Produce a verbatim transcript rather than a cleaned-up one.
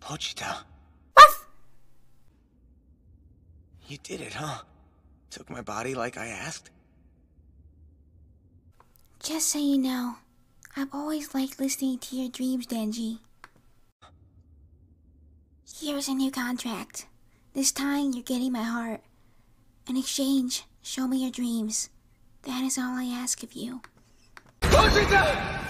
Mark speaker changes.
Speaker 1: Pochita.
Speaker 2: Ruff!
Speaker 1: You did it, huh? Took my body like I asked?
Speaker 2: Just so you know, I've always liked listening to your dreams, Denji. Here's a new contract. This time, you're getting my heart. In exchange, show me your dreams. That is all I ask of you.
Speaker 1: Pochita!